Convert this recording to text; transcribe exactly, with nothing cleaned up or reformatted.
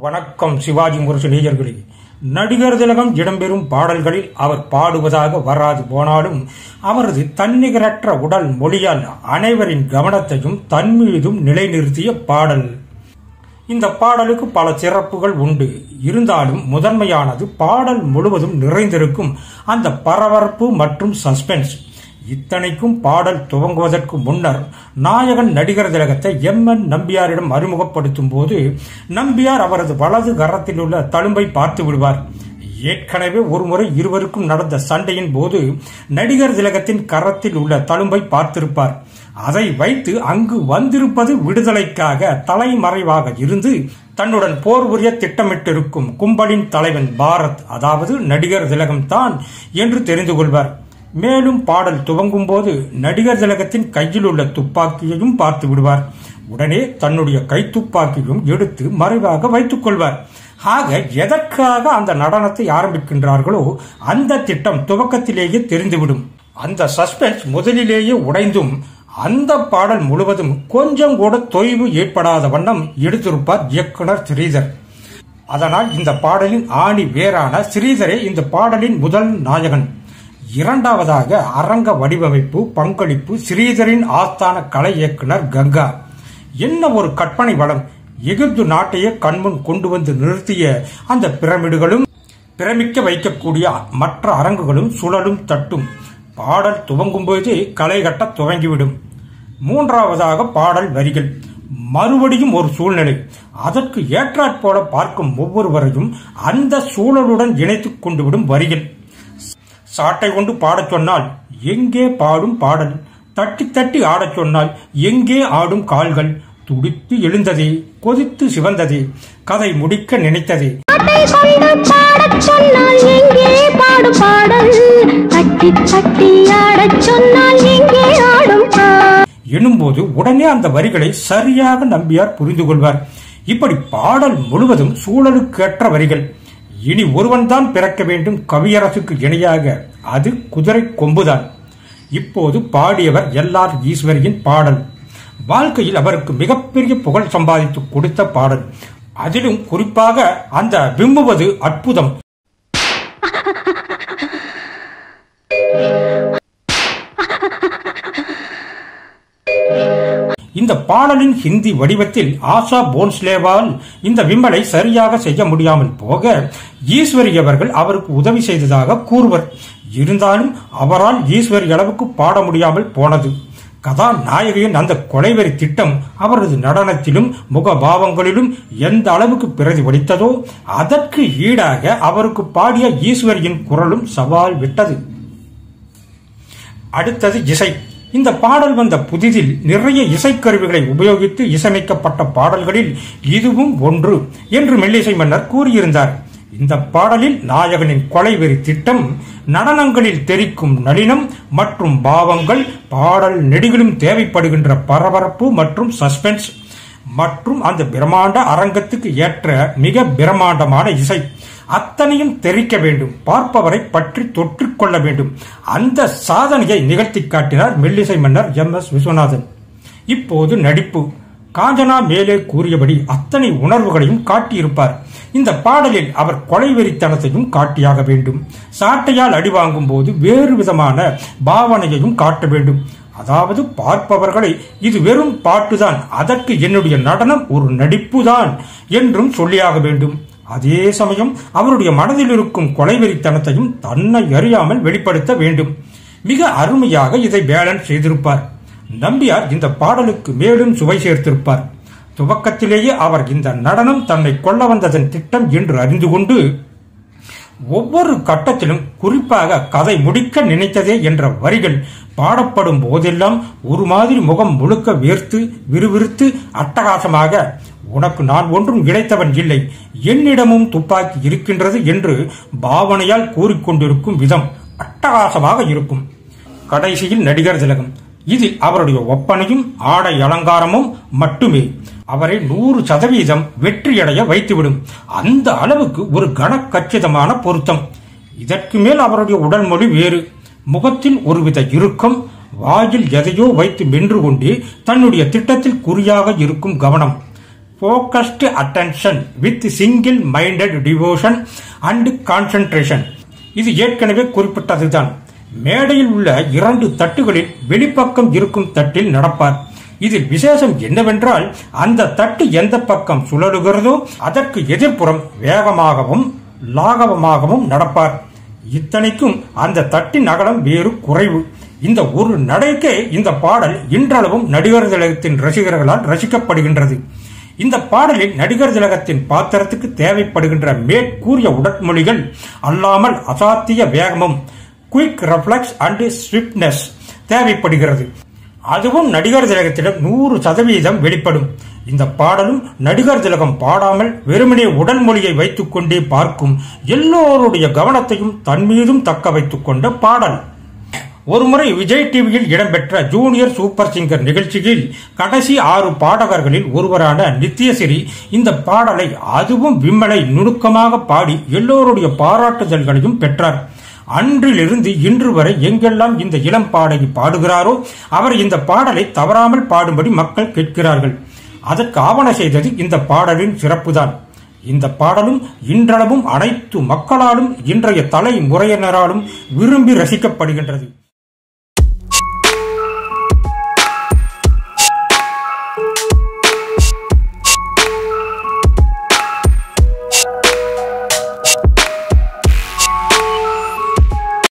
வணக்கம் சிவாஜி முரசு நேயர்களே. நடிகர் திலகம் இடம்பெறும் பாடல்களில் அவர் பாடுவதாக வராது போனாலும் அவரது தன்னிகரற்ற உடல் மொழியால் அனைவரின் கவனத்தையும் தன் மீதும் நிலைநிறுத்திய பாடல். இந்த பாடலுக்கு பல சிறப்புகள் உண்டு. இருந்தாலும் முதன்மையானது பாடல் முழுவதும் நிறைந்திருக்கும் அந்த பரபரப்பு மற்றும் சஸ்பென்ஸ். இத்தனைக்கும் பாடல் துவங்குவதற்கு முன்னர் நாயகன் நடிகர் திலகத்தை எம் என் நம்பியாரிடம் அறிமுகப்படுத்தும் போது நம்பியார் அவரது வலது கரத்தில் உள்ள தழும்பை பார்த்து விடுவார். ஏற்கனவே ஒருமுறை இருவருக்கும் நடந்த சண்டையின் போது நடிகர் திலகத்தின் கரத்தில் உள்ள தழும்பை பார்த்திருப்பார். அதை வைத்து அங்கு வந்திருப்பது விடுதலைக்காக தலைமறைவாக இருந்து தன்னுடன் போர் புரிய திட்டமிட்டிருக்கும் கும்பலின் தலைவன் பாரத், அதாவது நடிகர் திலகம் தான் என்று தெரிந்து கொள்வார். மேலும் பாடல் துவங்கும் போது நடிகர் திலகத்தின் கையில் உள்ள துப்பாக்கியையும் பார்த்து விடுவார். உடனே தன்னுடைய கை துப்பாக்கியும் எடுத்து மறைவாக வைத்துக் கொள்வார். ஆக எதற்காக அந்த நடனத்தை ஆரம்பிக்கின்றார்களோ அந்த திட்டம் துவக்கத்திலேயே தெரிந்துவிடும். அந்த சஸ்பென்ஸ் முதலிலேயே உடைந்தும் அந்த பாடல் முழுவதும் கொஞ்சம் கூட தொய்வு ஏற்படாத வண்ணம் எடுத்திருப்பார் இயக்குனர் ஸ்ரீதர். அதனால் இந்த பாடலின் ஆணி வேறான ஸ்ரீதரே இந்த பாடலின் முதல் நாயகன். இரண்டாவதாக அரங்க வடிவமைப்பு பங்களிப்பு ஸ்ரீதரின் ஆஸ்தான கலை இயக்குனர் கங்கா. என்ன ஒரு கற்பனை வளம்! எகிப்து நாட்டையே கண்முன் கொண்டு வந்து நிறுத்திய அந்த பிரமிடுகளும் பிரமிக்க வைக்கக்கூடிய மற்ற அரங்குகளும் சுழலும் தட்டும். பாடல் துவங்கும் போதே களை கட்ட துவங்கிவிடும். மூன்றாவதாக பாடல் வரிகள். மறுபடியும் ஒரு சூழ்நிலை. அதற்கு ஏற்றாற்போல பார்க்கும் ஒவ்வொருவரையும் அந்த சூழலுடன் இணைத்துக் கொண்டு விடும் வரிகள். சாட்டை கொண்டு பாடச் சொன்னால் எங்கே பாடும் பாடல், தட்டி தட்டி ஆடச் சொன்னால் எங்கே ஆடும் கால்கள், துடித்து எழுந்ததே கொதித்து சிவந்ததே கதை முடிக்க நினைத்ததே எனும்போது உடனே அந்த வரிகளை சரியாக நம்பியார் புரிந்து கொள்வார். இப்படி பாடல் முழுவதும் சூழலுக்கேற்ற வரிகள். இனி ஒருவன் தான் பிறக்க வேண்டும் கவியரசுக்கு இணையாக, அது குதிரை கொம்புதான். இப்போது பாடியவர் எல் ஆர் ஈஸ்வரியின் பாடல். வாழ்க்கையில் அவருக்கு மிகப்பெரிய புகழ் சம்பாதித்து கொடுத்த பாடல். அதிலும் குறிப்பாக அந்த விம்முவது அற்புதம். இந்த பாடலின் ஹிந்தி வடிவத்தில் ஆஷா போன்ஸ்லேவால் இந்த விம்மலை சரியாக செய்ய முடியாமல் போக ஈஸ்வரி அவர்கள் அவருக்கு உதவி செய்ததாக கூறுவர். இருந்தாலும் அவரால் ஈஸ்வரி அளவுக்கு பாட முடியாமல் போனது. கதாநாயகியின் அந்த கொலைவெறி திட்டம் அவரது நடனத்திலும் முகபாவங்களிலும் எந்த அளவுக்கு பிரதிபலித்ததோ அதற்கு ஈடாக அவருக்கு பாடிய ஈஸ்வரியின் குரலும் சவால் விட்டது. அடுத்தது இசை. இந்த பாடல் வந்த புதிதில் நிறைய இசைக்கருவிகளை உபயோகித்து இசையமைக்கப்பட்ட பாடல்களில் இதுவும் ஒன்று என்று மெல்லிசை மன்னர் கூறியிருந்தார். இந்த பாடலில் நாயகனின் கொலைவெறி திட்டம், நடனங்களில் தெரிக்கும் நளினம் மற்றும் பாவங்கள், பாடல் நெடுகிலும் தேவைப்படுகின்ற பரபரப்பு மற்றும் சஸ்பென்ஸ் மற்றும் அந்த பிரம்மாண்ட அரங்கத்துக்கு ஏற்ற மிக பிரம்மாண்டமான இசை அத்தனையும் தெரிக்க வேண்டும், பார்ப்பவரை பற்றி தொற்றிக் கொள்ள வேண்டும். அந்த சாதனையை நிகழ்த்தி காட்டினார் மெல்லிசை மன்னர் எம் எஸ் விஸ்வநாதன். இப்போது நடிப்பு. காஞ்சனா மேலே கூறியபடி அத்தனை உணர்வுகளையும் காட்டியிருப்பார். இந்த பாடலில் அவர் கொலைவெறித்தனத்தையும் காட்டியாக வேண்டும். சாட்டையால் அடி வாங்கும் போது வேறு விதமான பாவனையையும் காட்ட வேண்டும். அதாவது பார்ப்பவர்களை இது வெறும் பாட்டுதான், அதற்கு என்னுடைய நடனம் ஒரு நடிப்புதான் என்றும் சொல்லியாக வேண்டும். அதே சமயம் அவருடைய மனதில் இருக்கும் கொலைவெறித்தனத்தையும் தன்னை அறியாமல் வெளிப்படுத்த வேண்டும். மிக அருமையாக இதை பேலன்ஸ் செய்திருப்பார். நம்பியார் இந்த பாடலுக்கு மேலும் சுவை சேர்த்திருப்பார். துவக்கத்திலேயே அவர் இந்த நடனம் தன்னை கொள்ள வந்ததன் திட்டம் என்று அறிந்து கொண்டு ஒவ்வொரு கட்டத்திலும் குறிப்பாக கதை முடிக்க நினைத்ததே என்ற வரிகள் பாடப்படும் போதெல்லாம் ஒரு மாதிரி முகம் முழுக்க வேர்த்து விறுவிறுத்து அட்டகாசமாக, உனக்கு நான் ஒன்றும் இழைத்தவன் இல்லை, என்னிடமும் துப்பாக்கி இருக்கின்றது என்று பாவனையால் கூறிக்கொண்டிருக்கும் விதம் அட்டகாசமாக இருக்கும். கடைசியில் நடிகர் திலகம். இதில் அவருடைய ஒப்பனையும் ஆடை அலங்காரமும் மட்டுமே அவரை நூறு சதவீதம் வெற்றியடைய வைத்துவிடும். அந்த அளவுக்கு ஒரு கனக்கச்சிதமான பொருத்தம். இதற்கு மேல் அவருடைய உடல் மொழி வேறு. முகத்தில் ஒருவித இறுக்கம், வாயில் எதையோ வைத்து மென்று கொண்டே தன்னுடைய திட்டத்தில் குறியாக இருக்கும் கவனம். focused attention with single minded devotion and concentration. இது ஏற்கனவே குறிப்பிட்டதுதான். மேடையில் உள்ள இரண்டு தட்டுகளில் வெளிப்பக்கம் இருக்கும் தட்டில் நடப்பார். இதில் விசேஷம் என்னவென்றால் அந்த தட்டு எந்த பக்கம் சுழலுகிறதோ அதற்கு எதிர்ப்புறம் வேகமாகவும் லாகவமாகவும் நடப்பார். இத்தனைக்கும் அந்த தட்டின் அகலம் வேறு குறைவு. இந்த ஒரு நடைக்கே இந்த பாடல் இன்றளவும் நடிகர் திலகத்தின் ரசிகர்களால் ரசிக்கப்படுகின்றது. இந்த பாடலில் நடிகர் திலகத்தின் பாத்திரத்துக்கு தேவைப்படுகின்ற மேற்கூறிய உடற்மொழிகள் அல்லாமல் அசாத்திய வேகமும் குயிக் ரெஃப்ளெக்ஸ் அண்ட் ஸ்விஃப்ட்னஸ் தேவைப்படுகிறது. அதுவும் நடிகர் திலகத்திடம் நூறு சதவீதம் வெளிப்படும். இந்த பாடலும் நடிகர் திலகம் பாடாமல் வெறுமனே உடல் மொழியை வைத்துக் கொண்டே பார்க்கும் எல்லோருடைய கவனத்தையும் தன்மீதும் தக்க வைத்துக் கொண்ட பாடல். ஒருமுறை விஜய் டிவியில் இடம்பெற்ற ஜூனியர் சூப்பர் சிங்கர் நிகழ்ச்சியில் கடைசி ஆறு பாடகர்களில் ஒருவரான நித்யஸ்ரீ இந்த பாடலை அதுவும் விம்மலை நுணுக்கமாக பாடி எல்லோருடைய பாராட்டுதல்களையும் பெற்றார். அன்றிலிருந்து இன்று வரை எங்கெல்லாம் இந்த இளம் பாடகி பாடுகிறாரோ அவர் இந்த பாடலை தவறாமல் பாடும்படி மக்கள் கேட்கிறார்கள். அதற்கு ஆவண செய்தது இந்த பாடலின் சிறப்புதான். இந்த பாடலும் இன்றளவும் அனைத்து மக்களாலும் இன்றைய தலைமுறையினராலும் விரும்பி ரசிக்கப்படுகின்றது.